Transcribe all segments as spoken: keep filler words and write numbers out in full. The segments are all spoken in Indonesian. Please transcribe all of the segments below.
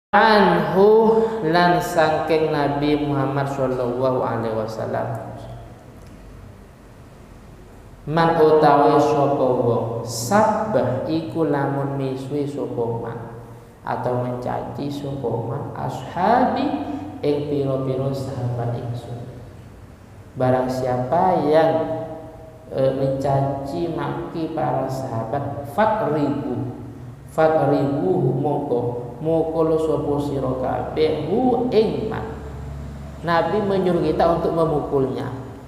Anhu lan saking Nabi Muhammad sallallahu alaihi wasallam man utawi sapa wong sabbah iku lamun miswi sapa man atau mencaci sapa man ashabi ing pira-pira sahabat ingsun. Barang siapa yang e, mencaci maki para sahabat fakribu fakribu mongko mukul sapa sira kabeh hu ing man. Nabi menyuruh kita untuk memukulnya.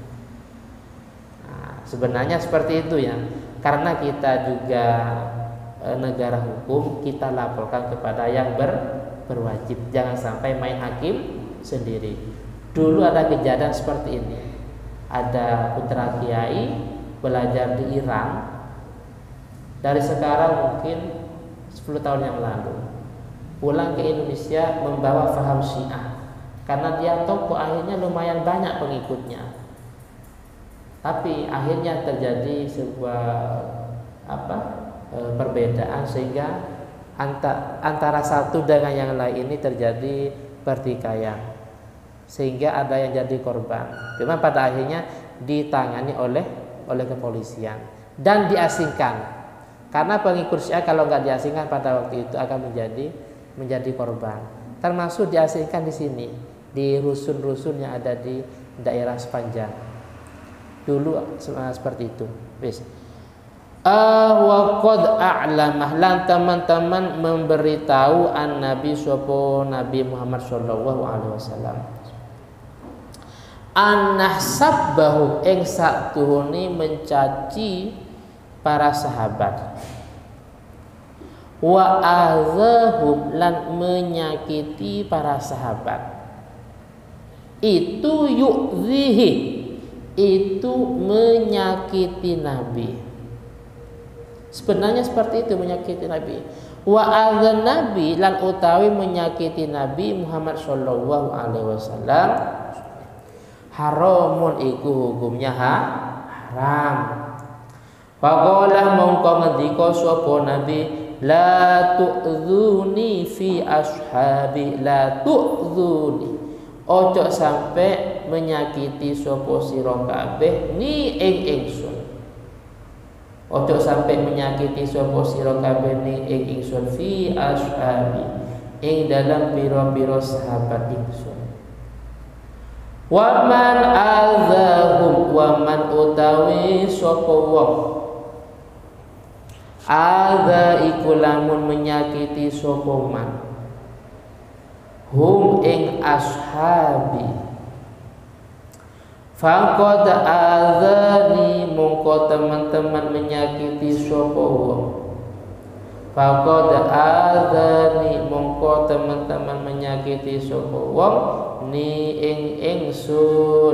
Nah, sebenarnya seperti itu ya. Karena kita juga e, negara hukum, kita laporkan kepada yang ber, berwajib. Jangan sampai main hakim sendiri. Dulu ada kejadian seperti ini. Ada putra kiai belajar di Iran. Dari sekarang mungkin sepuluh tahun yang lalu pulang ke Indonesia membawa faham Syiah karena dia tokoh akhirnya lumayan banyak pengikutnya, tapi akhirnya terjadi sebuah apa e, perbedaan sehingga antara, antara satu dengan yang lain ini terjadi pertikaian sehingga ada yang jadi korban. Cuma pada akhirnya ditangani oleh oleh kepolisian dan diasingkan karena pengikut Syiah kalau nggak diasingkan pada waktu itu akan menjadi menjadi korban, termasuk diasingkan di sini di rusun-rusun yang ada di daerah sepanjang dulu seperti itu. Wis wa qad a'lamah lan teman-teman memberitahu an Nabi sapa Nabi Muhammad sallallahu alaihi wasallam annah sabbahu ing saktuhune mencaci para sahabat wa azahum lan menyakiti para sahabat itu yu'zihi itu menyakiti Nabi. Sebenarnya seperti itu, menyakiti Nabi. Wa azan Nabi lan utawi menyakiti Nabi Muhammad sallallahu alaihi wasallam haramun iku hukumnya ha? haram. Faqala mongko ngendika sapa Nabi la tu'dzuni fi ashabi la tu'dzuni ojo sampai menyakiti sapa sira kabeh ni ing ingsun ojo sampai menyakiti sapa sira kabeh ni ing ingsun fi ashabi ing dalam pira-pira sahabat ingsun. Wa man azahum wa man utawi sapa wong ada iku lamun menyakiti sapa man hum ing ashabi faqad adzani mongko teman-teman menyakiti sapa wong faqad adzani mongko teman-teman menyakiti sapa wong ni ing ingsun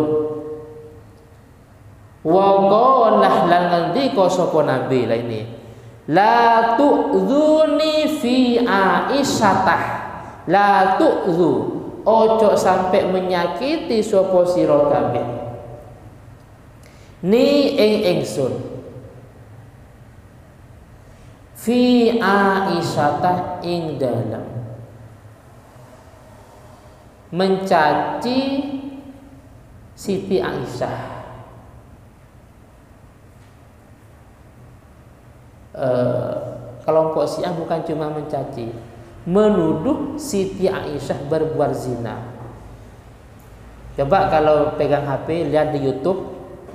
wa qala lan ngendika sapa nabi la ini la tu'dzuni fi Aisyatah la tu'dzu ojo sampai menyakiti sapa sira kabeh ni ing ingsun fi Aisyatah ing dalam mencaci Siti Aisyah. Uh, kelompok Syiah bukan cuma mencaci, menuduh Siti Aisyah berbuat zina. Coba kalau pegang H P lihat di YouTube.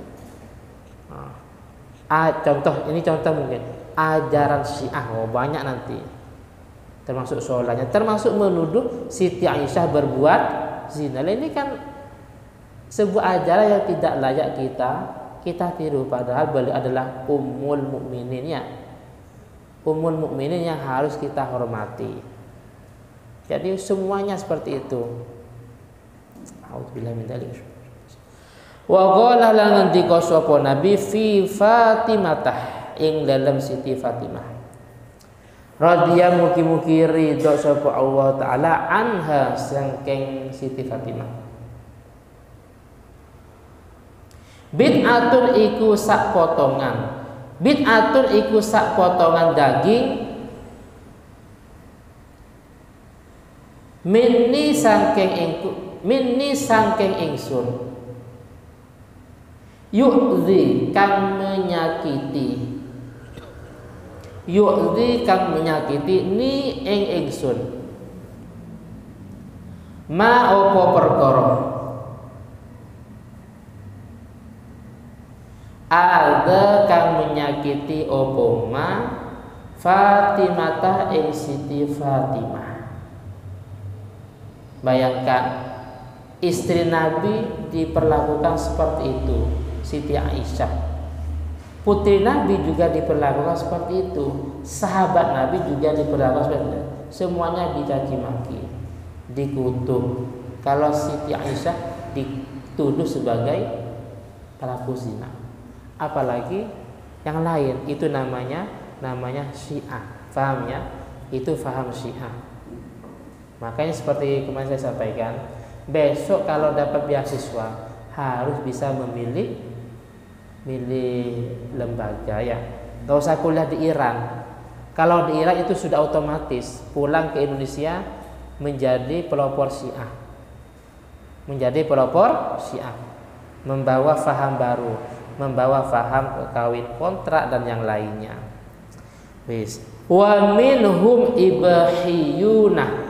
Ah, contoh ini contoh mungkin ajaran Syiah, oh banyak nanti. Termasuk sholatnya, termasuk menuduh Siti Aisyah berbuat zina. Nah, ini kan sebuah ajaran yang tidak layak kita kita tiru, padahal beliau adalah ummul mukminin ya. Ummul mukminin yang harus kita hormati. Jadi semuanya seperti itu. Auzubillahi min dzalik. Wa qala lan ngendika sapa Nabi fi Fatimah ing dalam Siti Fatimah. Radhiya mugi-mugi ridho sapa Allah taala anha saking Siti Fatimah. Bid'atun iku sak potongan. Bid'atun iku sak potongan daging minni sangking ingku minni sangking ingsun yu'dzi kang menyakiti yu'dzi kang menyakiti ni ing ingsun ma opo perkara ada kang menyakiti opo ma Fatimata ing Siti Fatimah. Bayangkan istri Nabi diperlakukan seperti itu, Siti Aisyah. Putri Nabi juga diperlakukan seperti itu, sahabat Nabi juga diperlakukan seperti itu. Semuanya dicaci maki, dikutuk. Kalau Siti Aisyah dituduh sebagai pelaku zina, apalagi yang lain, itu namanya namanya Syiah. Paham ya? Itu paham Syiah. Makanya seperti kemarin saya sampaikan, besok kalau dapat beasiswa harus bisa memilih milih lembaga ya. Gak usah kuliah di Iran. Kalau di Iran itu sudah otomatis pulang ke Indonesia menjadi pelopor Syiah. Menjadi pelopor Syiah. Membawa faham baru, membawa faham kawin kontrak dan yang lainnya. Wis. Wa minhum ibahiyuna.